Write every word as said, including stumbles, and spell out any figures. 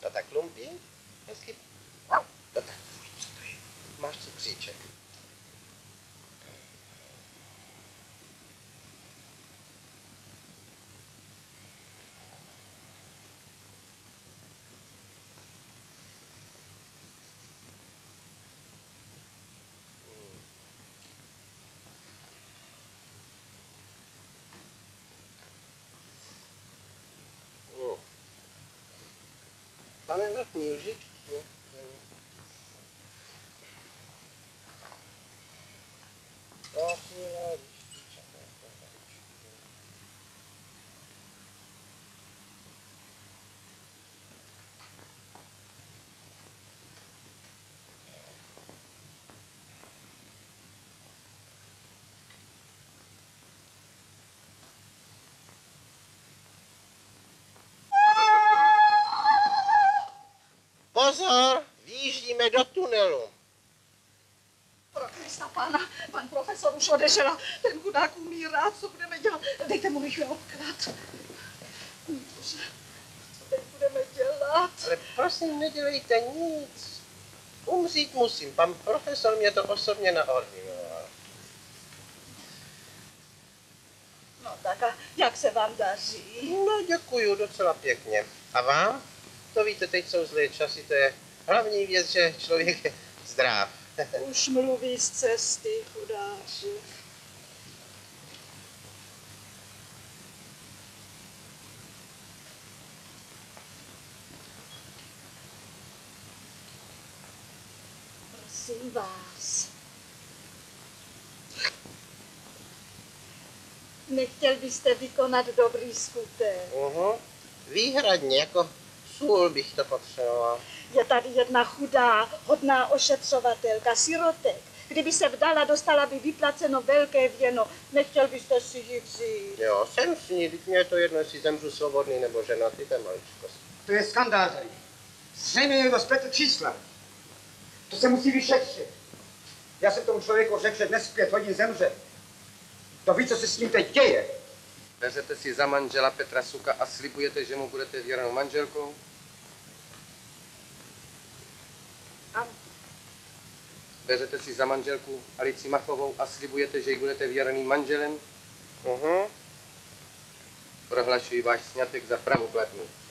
To tak lumpí, hezky. To tak, co to je? Máš cukříček. Máme vrtní lžičky. Pozor, vyjíždíme do tunelu. Pro Krista pána, pan profesor už odešel a ten chudák umírá. Co budeme dělat? Dejte mu rychle obklad. Bože, co teď budeme dělat? Ale prosím, nedělejte nic. Umřít musím. Pan profesor mě to osobně naordinoval. No tak a jak se vám daří? No děkuju, docela pěkně. A vám? To víte, teď jsou zlé časy, to je hlavní věc, že člověk je zdrav. Už mluví z cesty, chudáři. Prosím vás. Nechtěl byste vykonat dobrý skutek? Uhum. Výhradně, jako sůl bych to potřeboval. Je tady jedna chudá, hodná ošetřovatelka, sirotek. Kdyby se vdala, dostala by vyplaceno velké věno. Nechtěl byste si ji vzít? Jo, jsem s ní, teď mě je to jedno, jestli zemřu svobodný nebo ženatý, to je maličkost. To je skandál tady. Zřejmě někdo spletl čísla. To se musí vyšetřit. Já jsem tomu člověku řekl, že dnes v pět hodin zemře. To ví, co se s tím teď děje. Vezete si za manžela Petra Suka a slibujete, že mu budete věrnou manželkou? Ano. Vezete si za manželku Alici Machovou a slibujete, že jí budete věrným manželem? Uhum. Prohlašuji váš sňatek za pravoplatný.